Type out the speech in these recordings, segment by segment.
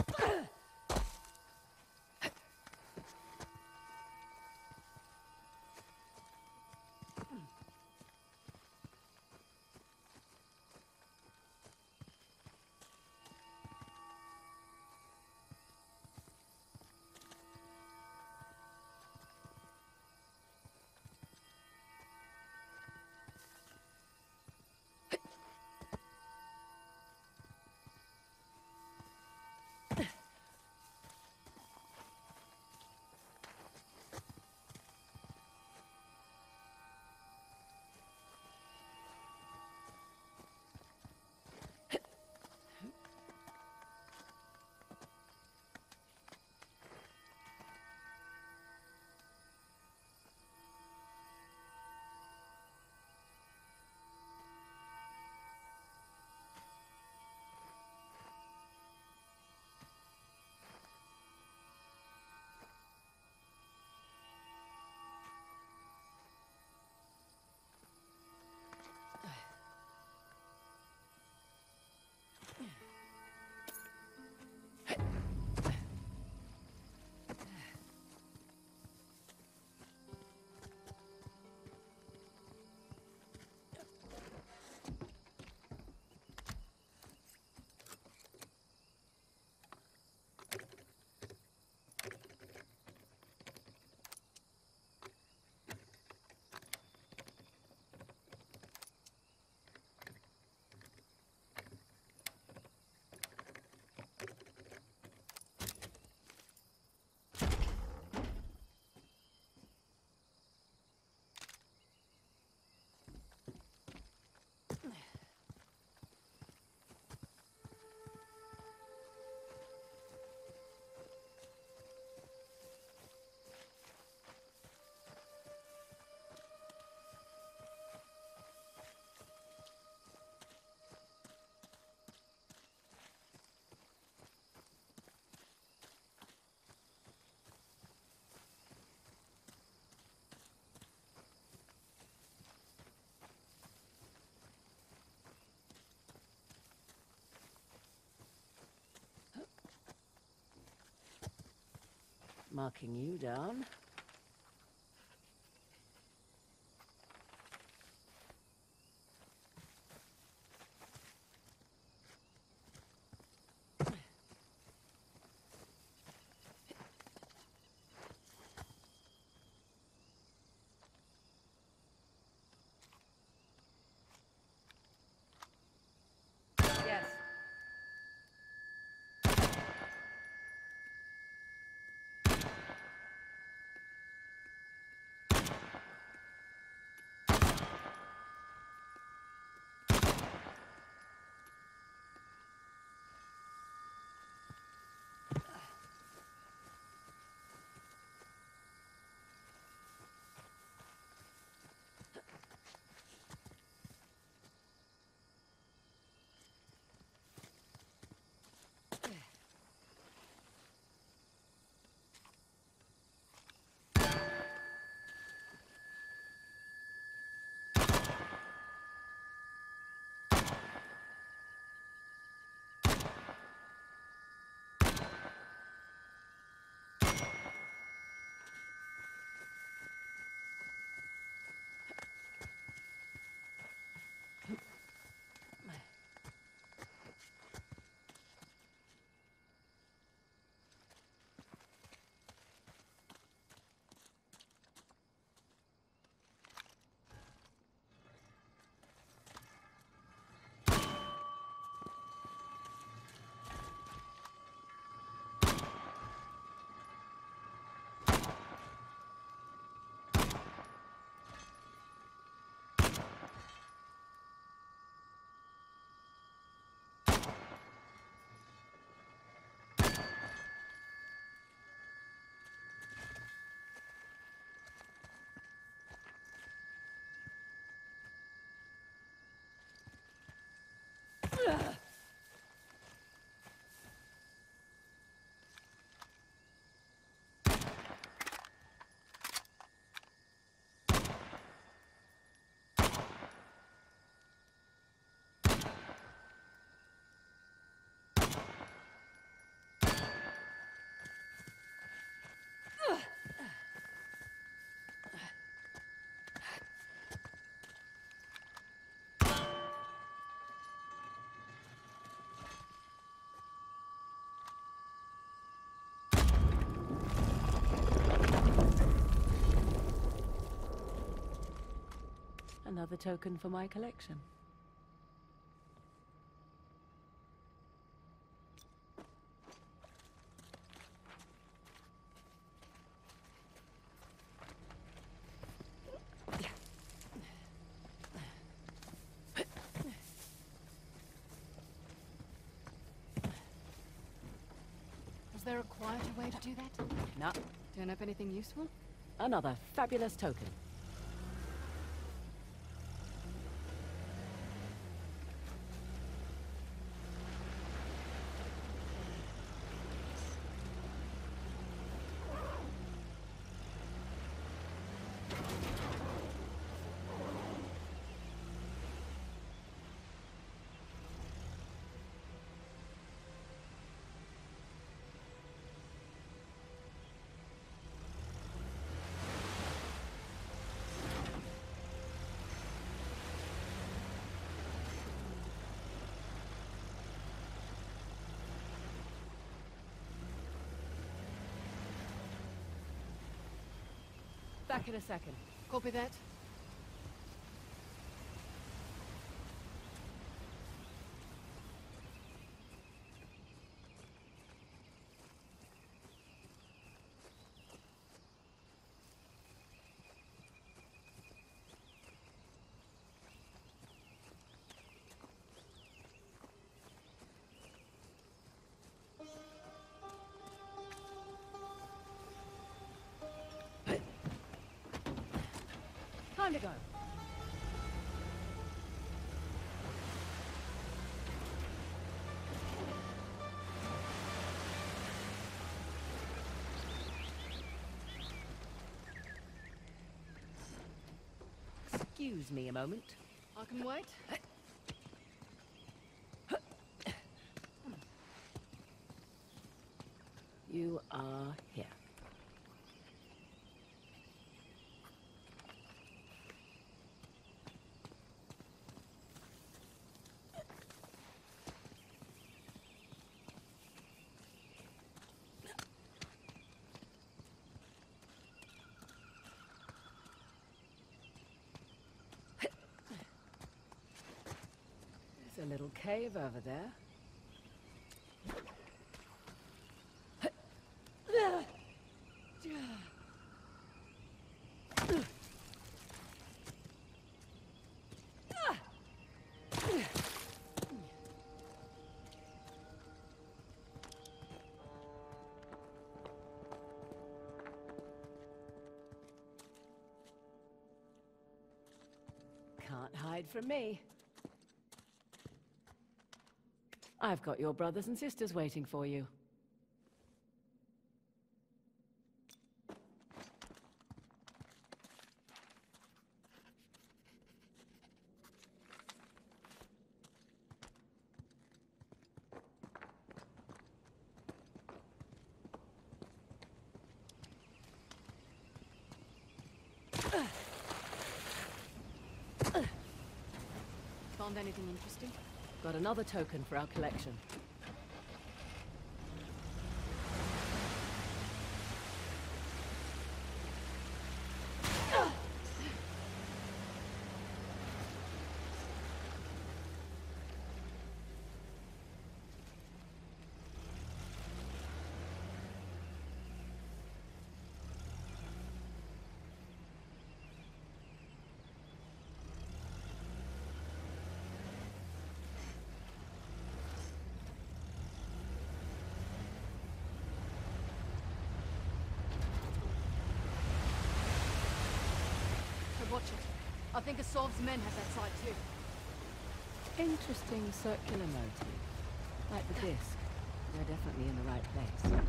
Marking you down. Yes. Another token for my collection. Was there a quieter way to do that? No. Turn up anything useful? Another fabulous token. Back in a second. Copy that. Time to go. Excuse me a moment. I can wait. You are here. There's a little cave over there. Can't hide from me. I've got your brothers and sisters waiting for you. Found anything interesting? Got another token for our collection. Watch it. I think Asov's men have that site too. Interesting circular motif. Like the disc. They're definitely in the right place.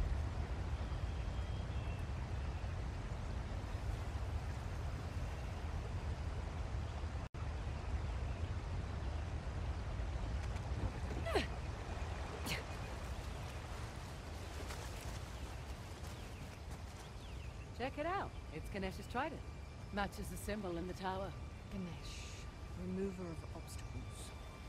Check it out. It's Ganesh's trident. Matches the symbol in the tower. Ganesh, remover of obstacles.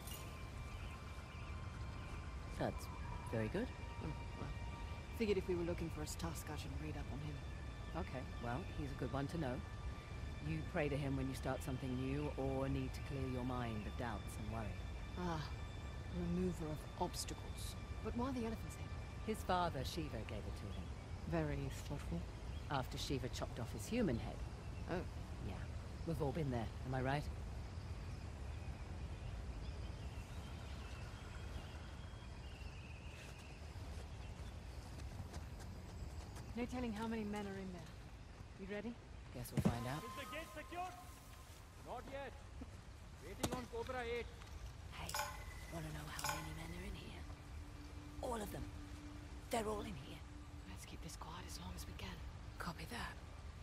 That's very good. Well, figured if we were looking for his Tusk, I should read up on him. Okay, well, he's a good one to know. You pray to him when you start something new or need to clear your mind of doubts and worry. Ah, remover of obstacles. But why the elephant's head? His father, Shiva, gave it to him. Very thoughtful. After Shiva chopped off his human head. Oh. Yeah, we've all been there, am I right? No telling how many men are in there. You ready? Guess we'll find out. Is the gate secured? Not yet. Waiting on Cobra 8. Hey, wanna know how many men are in here? All of them. They're all in here. Let's keep this quiet as long as we can. Copy that.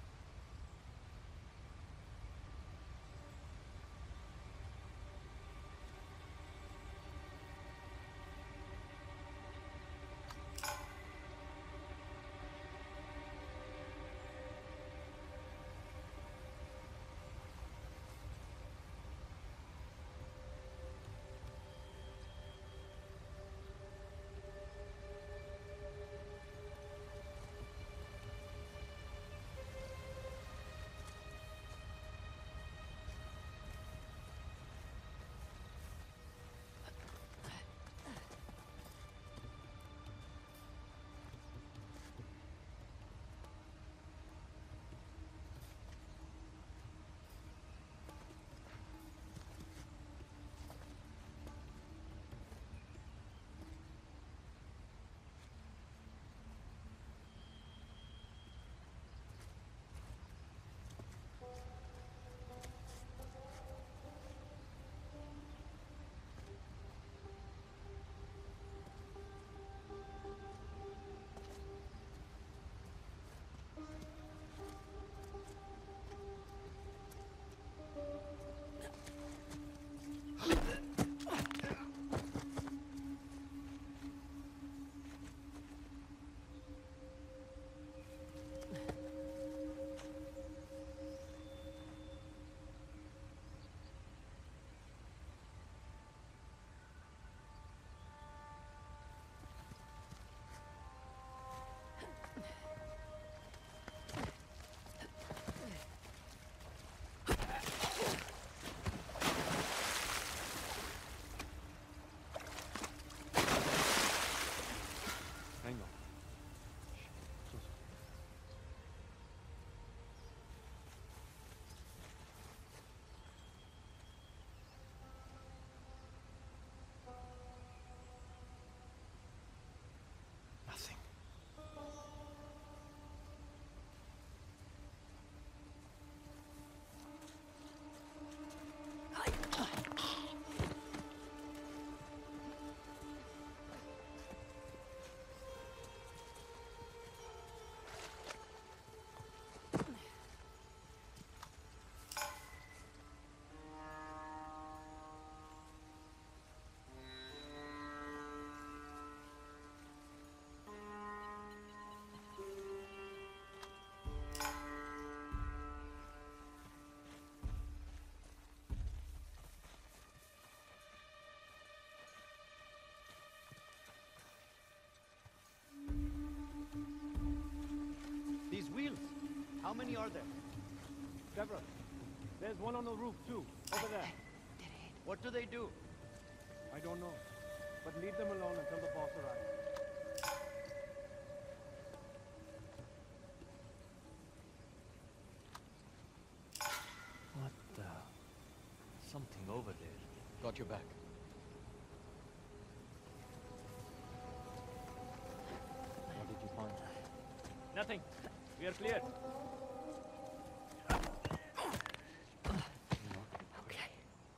How many are there? Several. There's one on the roof too, over there. What do they do? I don't know. But leave them alone until the boss arrives. What the? Something over there. Got your back. What did you find? Nothing. We are clear. Okay.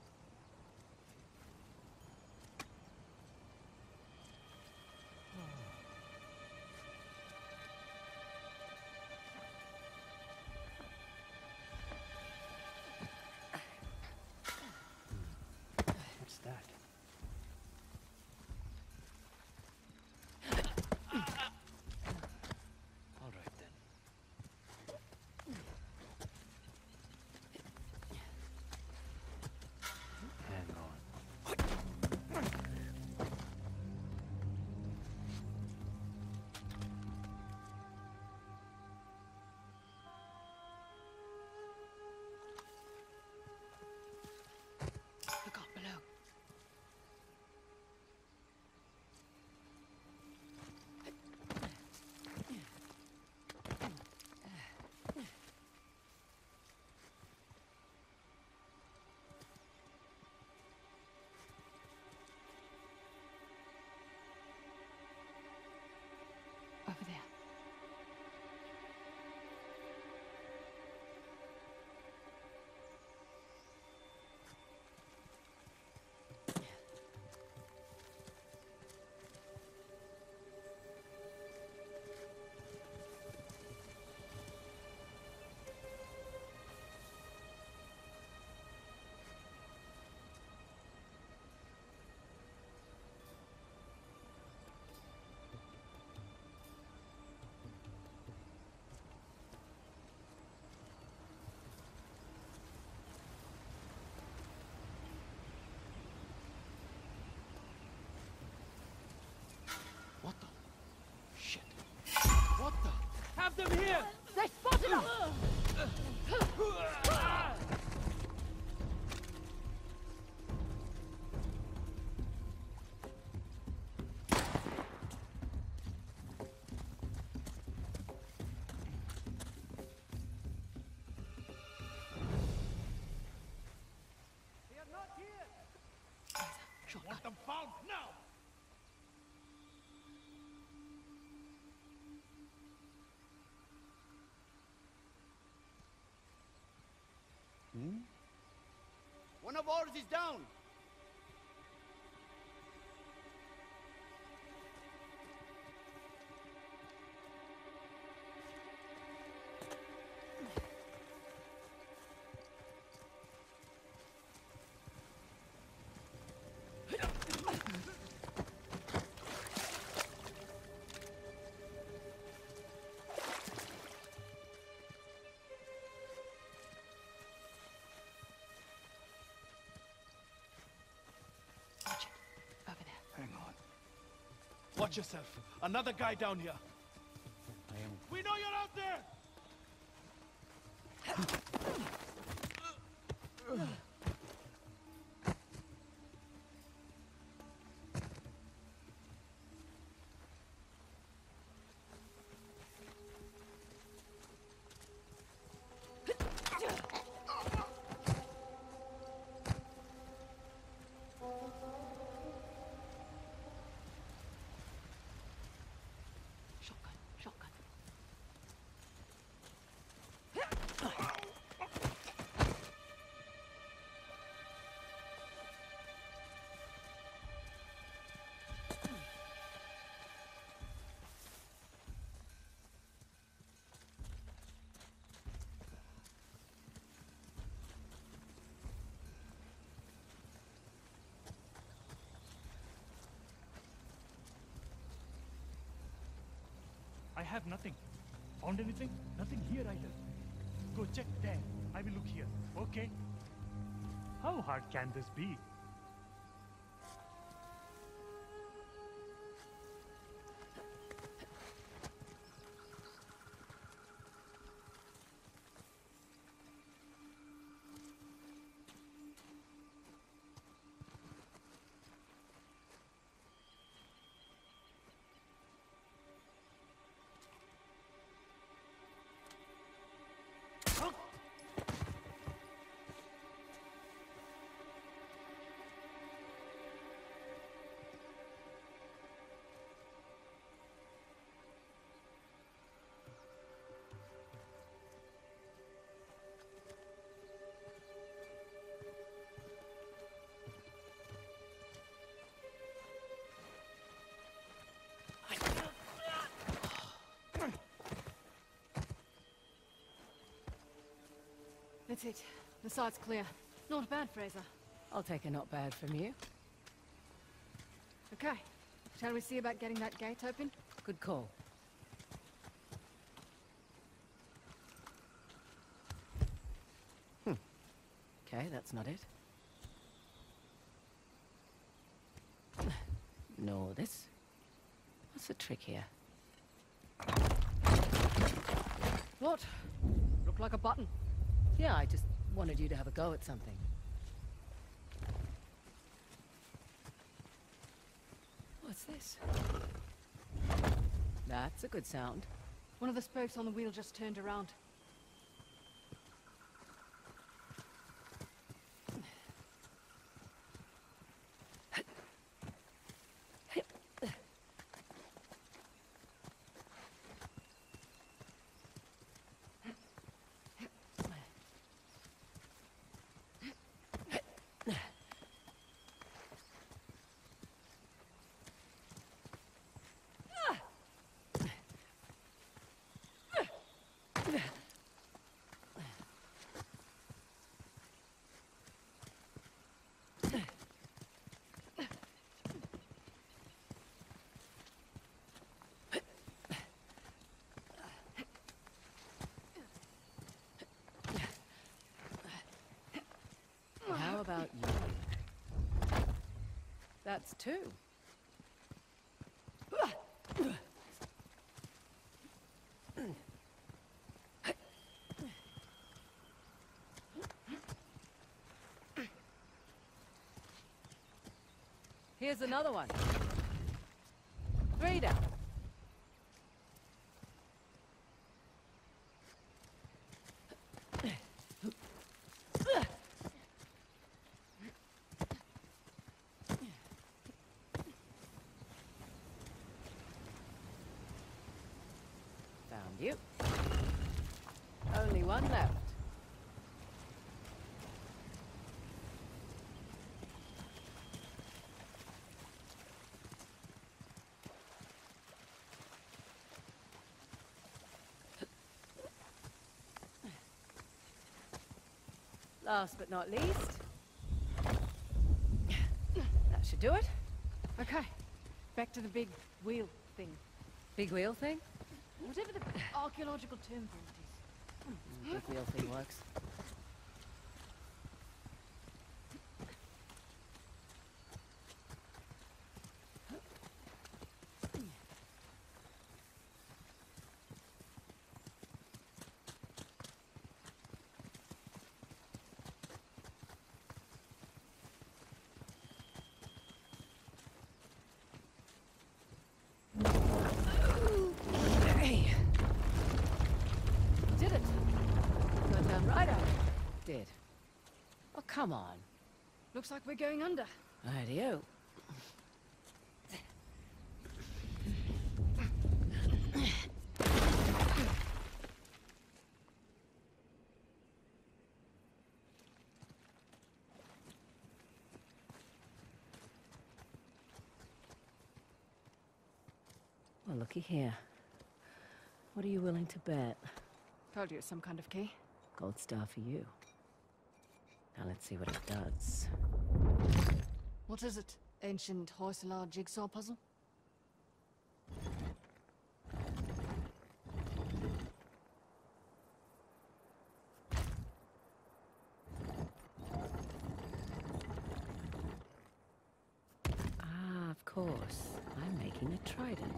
What's that? All right then. I'm found now! One of ours is down! Watch yourself. Another guy down here. We know you're out there! I have nothing. Found anything? Nothing here either. Go check there. I will look here. Okay? How hard can this be? That's it. The site's clear. Not bad, Frazer. I'll take a not bad from you. Okay. Shall we see about getting that gate open? Good call. Okay, that's not it. No, this. What's the trick here? What? Looked like a button. Yeah, I just wanted you to have a go at something. What's this? That's a good sound. One of the spokes on the wheel just turned around. How about you? That's two. Here's another one. 3 down. you. Only one left. Last but not least, that should do it. Okay, back to the big wheel thing. Big wheel thing? Whatever the archaeological term for it is. Big wheel thing works. Did. Oh, come on. Looks like we're going under. Rightio. Well, looky here. What are you willing to bet? Told you it's some kind of key. Gold star for you. Now let's see what it does. What is it? Ancient Hoysala jigsaw puzzle? Ah, of course. I'm making a trident.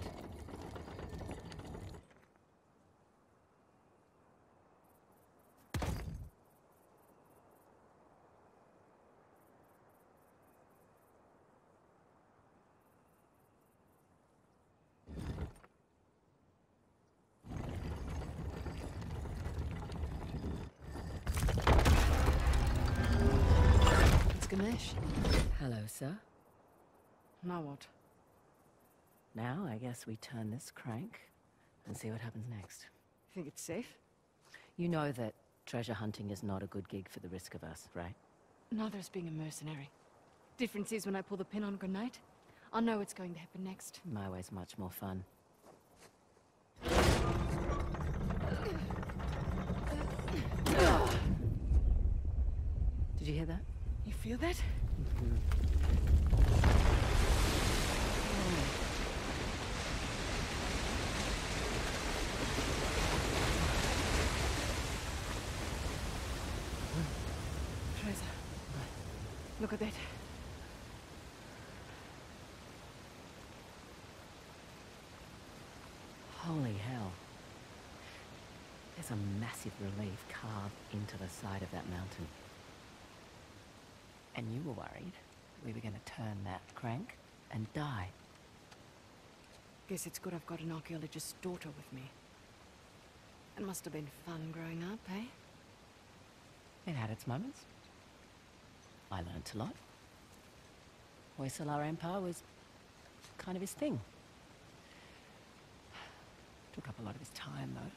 Ganesh. Hello, sir. Now what? Now, I guess we turn this crank and see what happens next. You think it's safe? You know that treasure hunting is not a good gig for the risk of us, right? Neither is being a mercenary. Difference is when I pull the pin on a grenade, I know what's going to happen next. My way's much more fun. Did you hear that? You feel that? Frazer, look at that. Holy hell. There's a massive relief carved into the side of that mountain. And you were worried we were going to turn that crank and die. Guess it's good I've got an archaeologist's daughter with me. It must have been fun growing up, eh? It had its moments. I learnt a lot. Hoysala Empire was kind of his thing. Took up a lot of his time, though.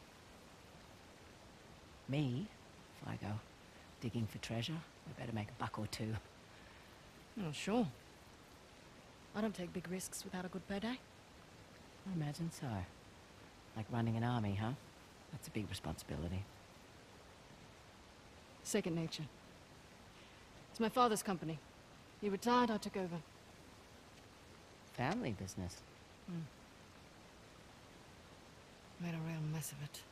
Me, if I go digging for treasure, I better make a buck or two. Oh, sure. I don't take big risks without a good payday. I imagine so. Like running an army, huh? That's a big responsibility. Second nature. It's my father's company. He retired, I took over. Family business. Made a real mess of it.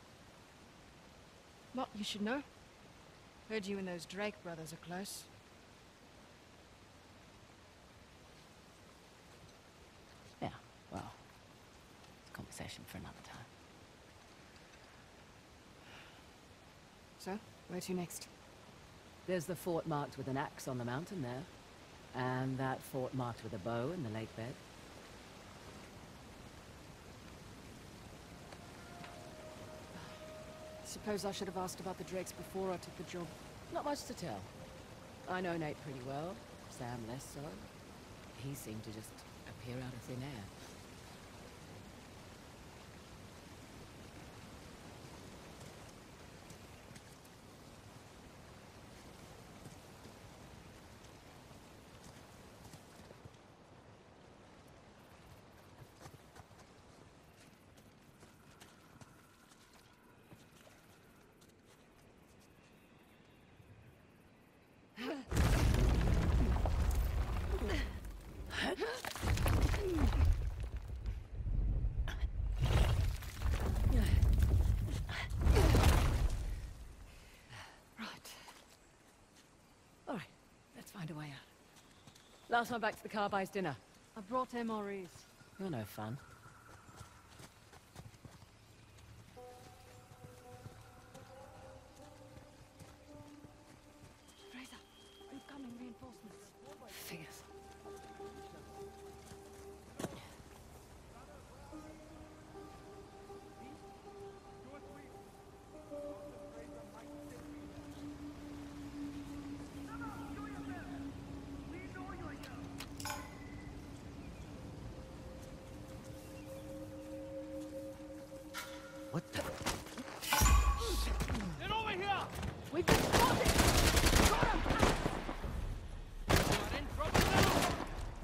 But you should know. Heard you and those Drake brothers are close. Yeah, well, it's a conversation for another time. So, where to next? There's the fort marked with an axe on the mountain there. And that fort marked with a bow in the lake bed. Suppose I should have asked about the Drakes before I took the job. Not much to tell. I know Nate pretty well, Sam less so. He seemed to just appear out of thin air. All right, let's find a way out. Last one back to the car buys dinner. I brought MREs. You're no fun. Frazer, incoming reinforcements. Figures. What the? Get over here! We've been spotted! Got him! You are in trouble now!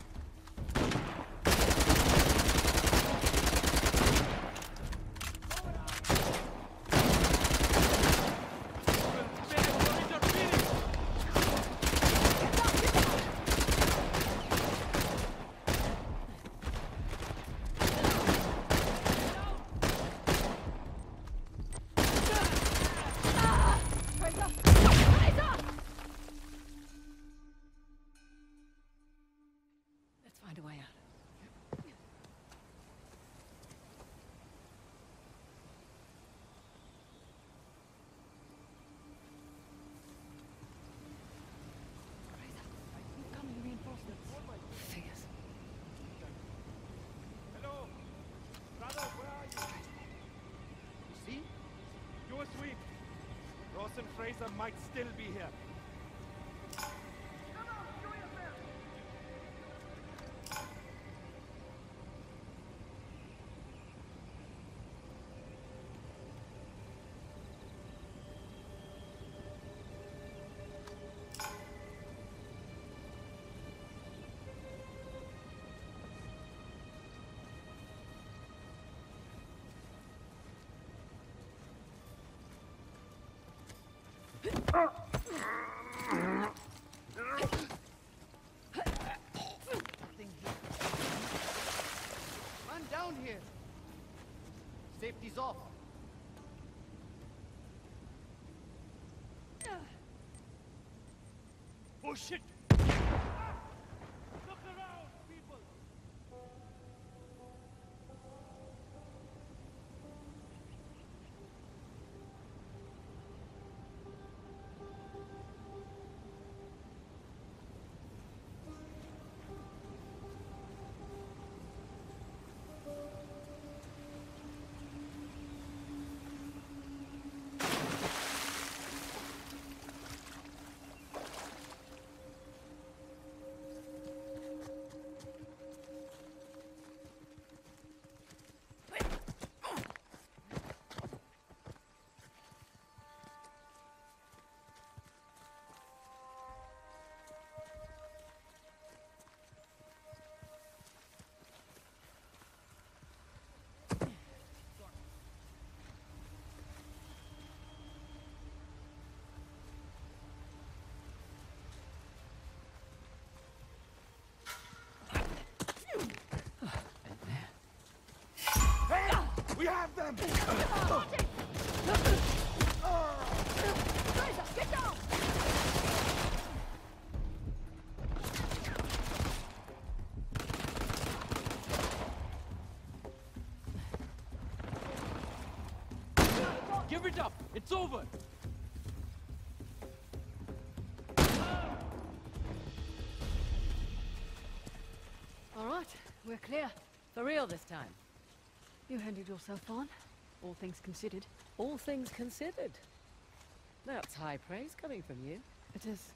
Let's find a way out. Incoming reinforcements. Figures. Hello? Brother, where are you? You see? Do a sweep. Ross and Frazer might still be here. Run down here. Safety's off. Oh shit! Look around, people! We have them! Get down! Give it up! It's over! All right, we're clear. For real this time. You handed yourself on, all things considered. All things considered. That's high praise coming from you. It is.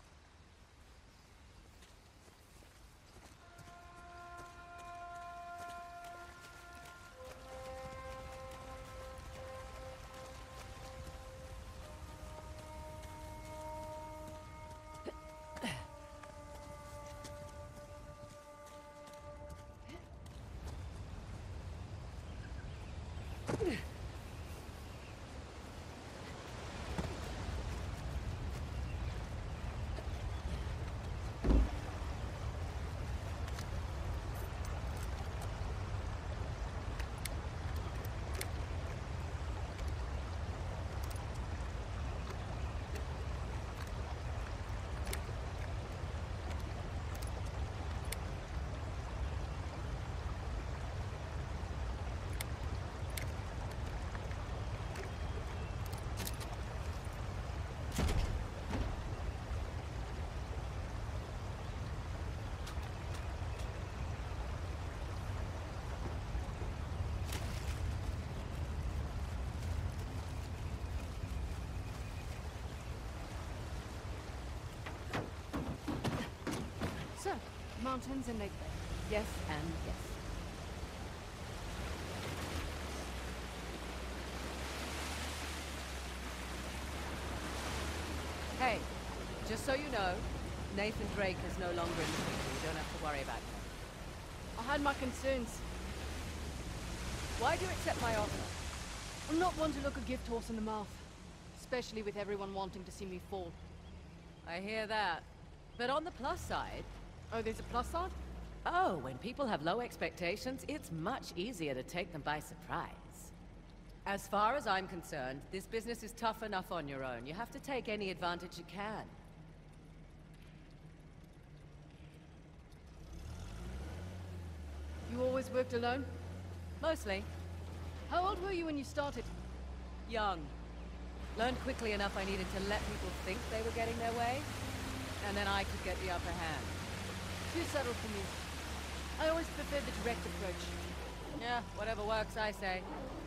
Mountains and Lake Bay. Yes and yes. Hey, just so you know, Nathan Drake is no longer in the picture. You don't have to worry about him. I had my concerns. Why do you accept my offer? I'm not one to look a gift horse in the mouth. Especially with everyone wanting to see me fall. I hear that. But on the plus side... Oh, there's a plus side? Oh, when people have low expectations, it's much easier to take them by surprise. As far as I'm concerned, this business is tough enough on your own. You have to take any advantage you can. You always worked alone? Mostly. How old were you when you started? Young. Learned quickly enough I needed to let people think they were getting their way, and then I could get the upper hand. Too subtle for me. I always preferred the direct approach. Yeah, whatever works, I say.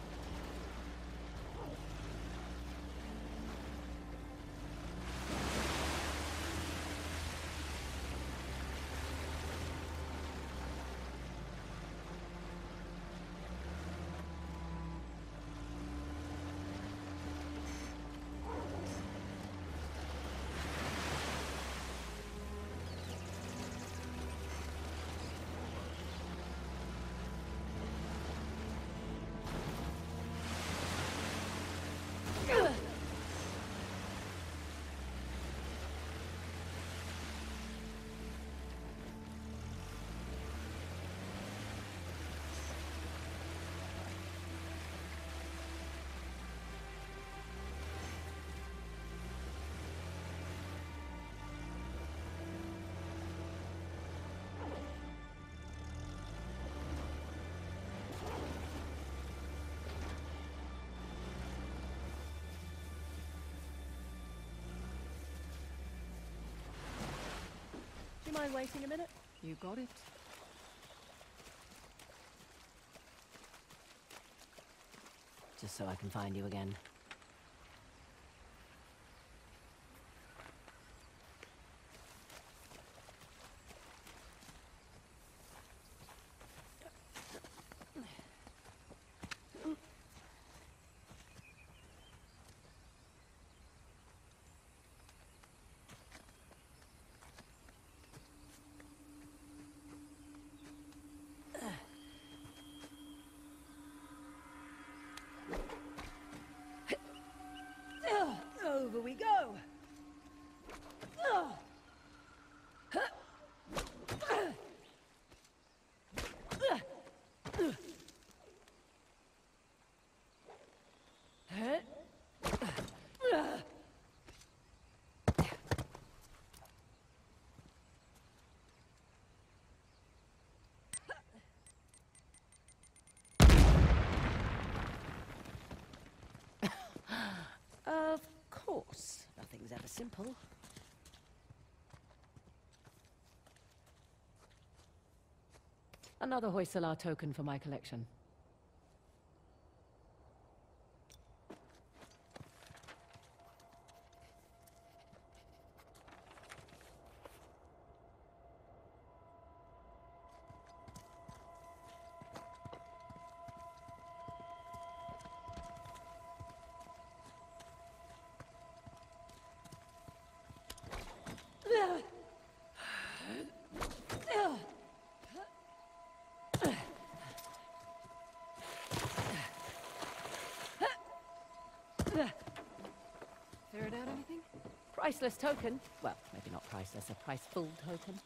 Do you mind waiting a minute? You got it. Just so I can find you again. Over we go! Of course, nothing's ever simple. Another Hoysala token for my collection. Figured out anything? Priceless token? Well, maybe not priceless, a price-full token.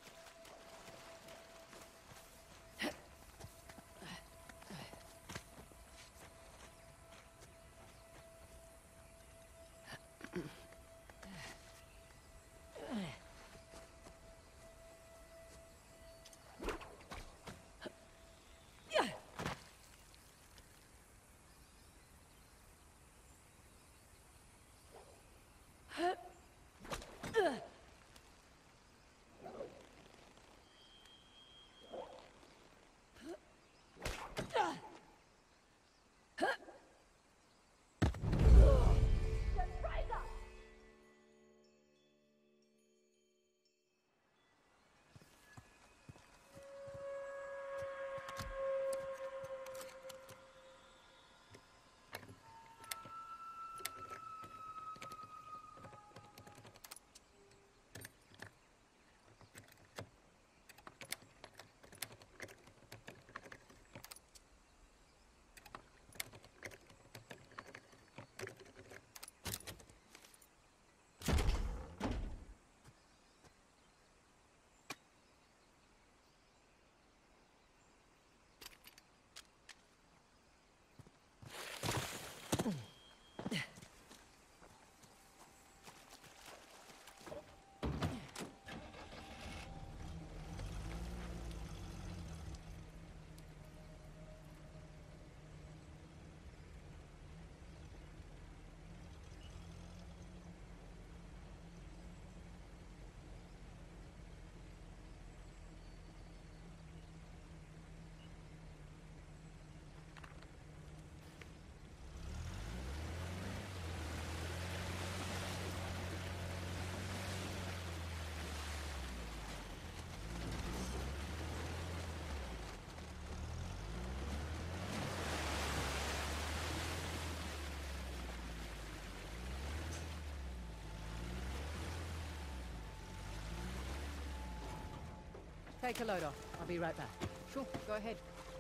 Take a load off. I'll be right back. Sure, go ahead.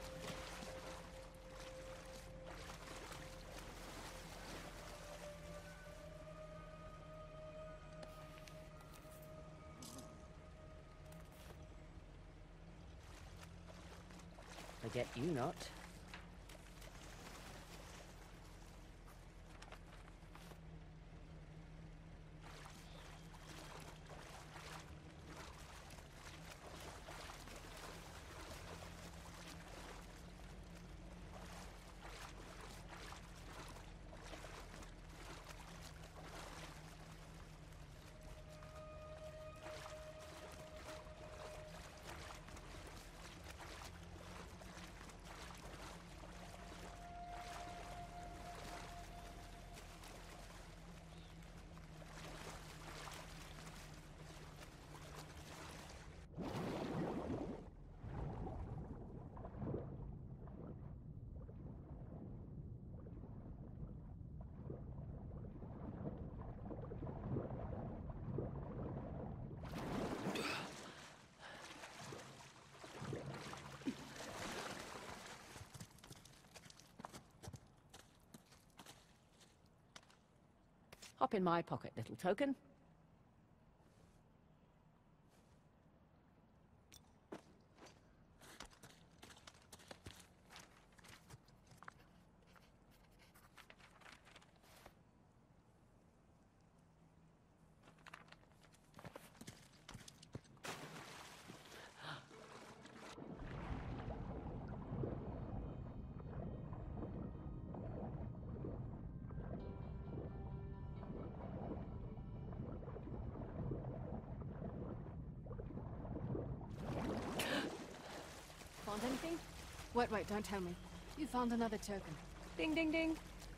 Forget you not. Hop in my pocket, little token. Found anything? Wait, don't tell me. You found another token. Ding, ding, ding.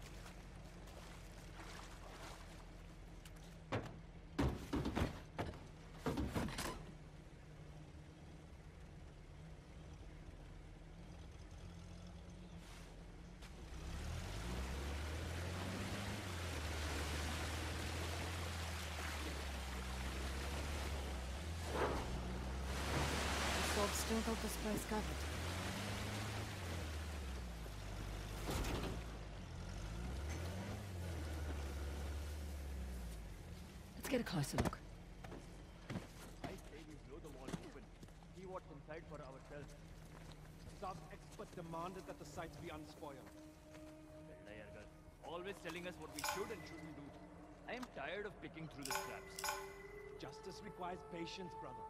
Still got this place covered. Let's get a closer look. I say we blow the wall open. See what's inside for ourselves. SOC expert demanded that the sites be unspoiled. Always telling us what we should and shouldn't do. I am tired of picking through the scraps. Justice requires patience, brother.